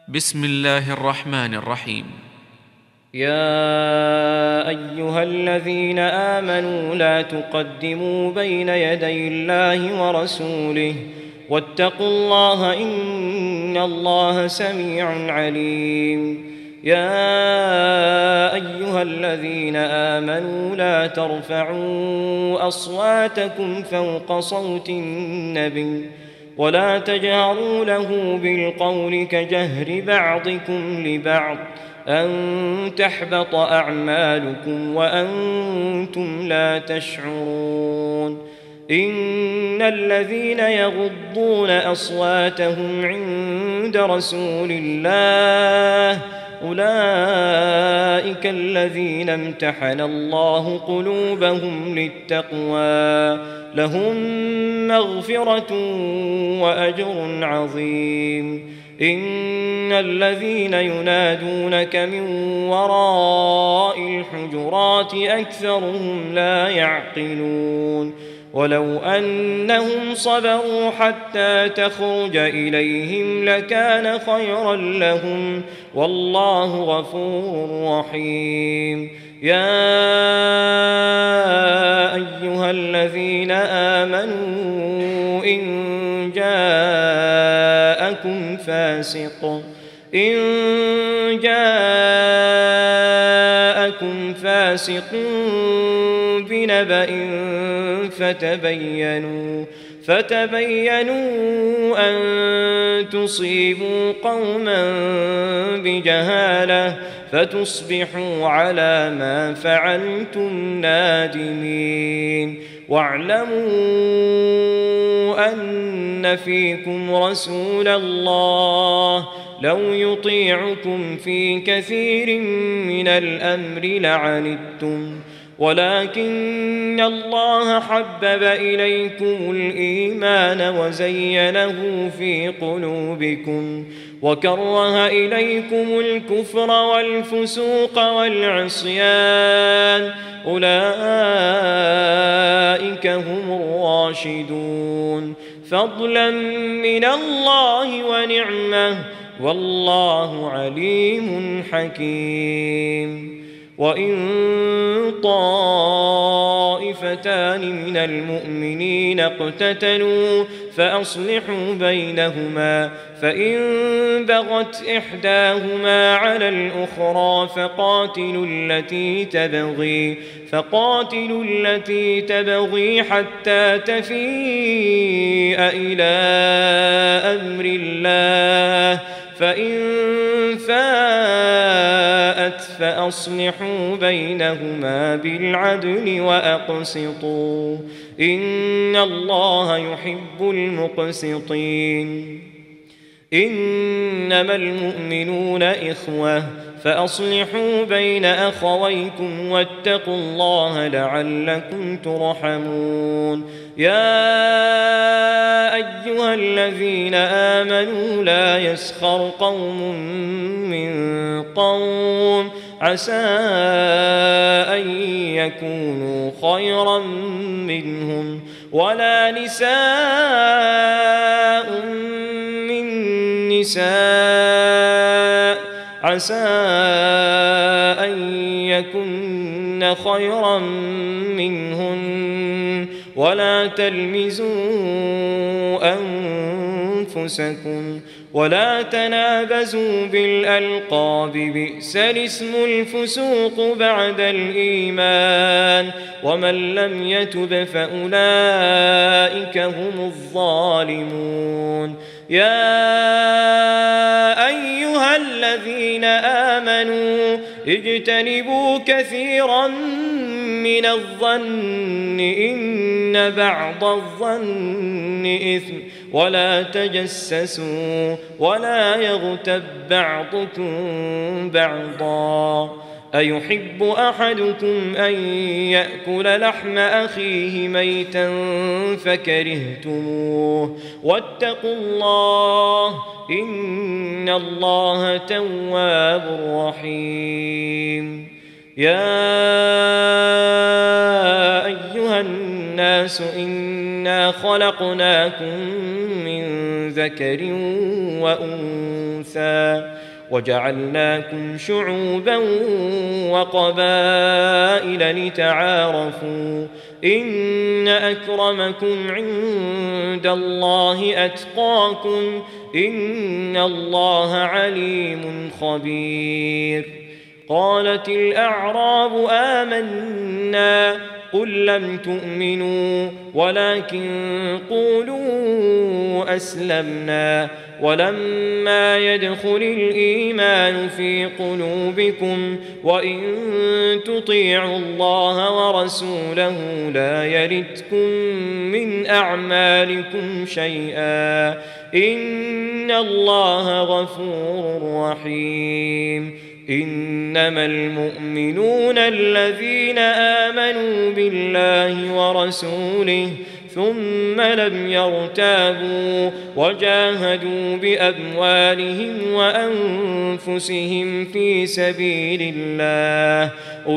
بسم الله الرحمن الرحيم. يا أيها الذين آمنوا لا تقدموا بين يدي الله ورسوله واتقوا الله إن الله سميع عليم. يا أيها الذين آمنوا لا ترفعوا أصواتكم فوق صوت النبي ولا تجهروا له بالقول كجهر بعضكم لبعض أن تحبط أعمالكم وأنتم لا تشعرون. إن الذين يغضون أصواتهم عند رسول الله أولئك الذين امتحن الله قلوبهم للتقوى لهم مغفرة وأجر عظيم. إن الذين ينادونك من وراء الحجرات أكثرهم لا يعقلون. ولو أنهم صبروا حتى تخرج إليهم لكان خيرا لهم والله غفور رحيم. يا أيها الذين آمنوا إن جاءكم فاسق بنبأ فتبينوا أن تصيبوا قوما بجهالة فتصبحوا على ما فعلتم نادمين. واعلموا أن فيكم رسول الله لو يطيعكم في كثير من الأمر لعنتم ولكن الله حبب إليكم الإيمان وزينه في قلوبكم وكره إليكم الكفر والفسوق والعصيان أولئك هم الراشدون فضلا من الله ونعمة والله عليم حكيم. وإن طائفتان من المؤمنين اقتتلوا فأصلحوا بينهما فإن بغت إحداهما على الأخرى فقاتلوا التي تبغي حتى تفيء إلى أمر الله فإن فاءت فأصلحوا بينهما بالعدل وأقسطوا إن الله يحب المقسطين. إنما المؤمنون إخوة فأصلحوا بين أخويكم واتقوا الله لعلكم ترحمون. يا أيها الذين آمنوا لا يسخر قوم من قوم عسى أن يكونوا خيرا منهم ولا نساء من نساء عسى أن يكن خيرا منهن ولا تلمزوا أنفسكم ولا تنابزوا بالألقاب بئس الاسم الفسوق بعد الإيمان ومن لم يتب فأولئك هم الظالمون. يا أيها الذين آمنوا اجتنبوا كثيرا من الظن إن بعض الظن إثم ولا تجسسوا ولا يغتب بعضكم بعضا أيحب أحدكم أن يأكل لحم أخيه ميتا فكرهتموه واتقوا الله إن الله تواب رحيم. يا أيها الناس إنا خلقناكم من ذكر وأنثى وجعلناكم شعوبا وقبائل لتعارفوا إن أكرمكم عند الله أتقاكم إن الله عليم خبير. قالت الأعراب آمنا قل لم تؤمنوا ولكن قولوا أسلمنا ولما يدخل الإيمان في قلوبكم وإن تطيعوا الله ورسوله لا يلتكم من أعمالكم شيئا إن الله غفور رحيم. إنما المؤمنون الذين آمنوا بالله ورسوله ثم لم يرتابوا وجاهدوا بأموالهم وأنفسهم في سبيل الله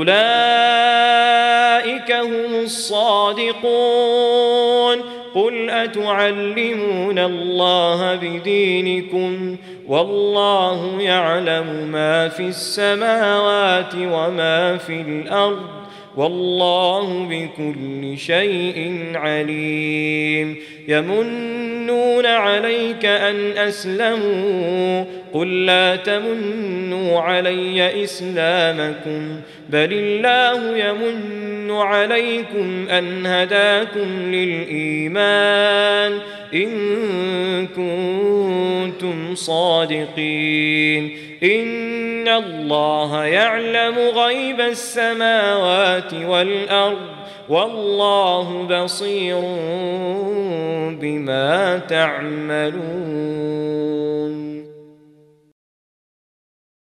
أولئك هم الصادقون. قل أتعلمون الله بدينكم والله يعلم ما في السماوات وما في الأرض والله بكل شيء عليم. يمنون عليك أن أسلموا قل لا تمنوا علي إسلامكم بل الله يمن عليكم أن هداكم للإيمان إن كنتم صادقين. إن الله يعلم غيب السماوات والأرض والله بصير بما تعملون.